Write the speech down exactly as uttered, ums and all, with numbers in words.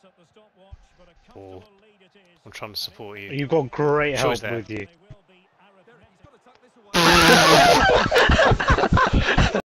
Or I'm trying to support you. You've got great Sure help it's there. with you.